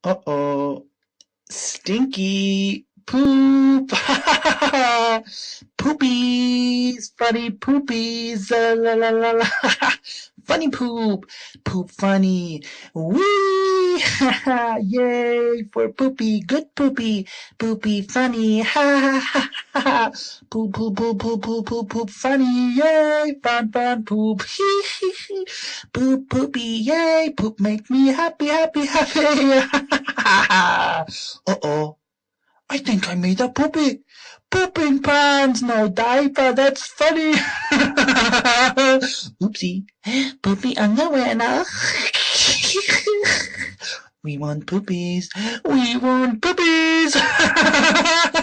Uh-oh. Stinky poop. Poopies. Funny poopies. La la la la. Funny poop. Poop funny. Wee. Yay for poopy. Good poopy. Poopy funny. Ha ha ha ha. Poop poop poop poop poop poop poop funny. Yay. Fun fun poop. Hee hee hee. Poop poopy. Yay. Poop make me happy happy happy. Uh-oh. I think I made a poopy. Pooping pants, no diaper. That's funny. Oopsie. Poopy underwear now. We want poopies. We want poopies.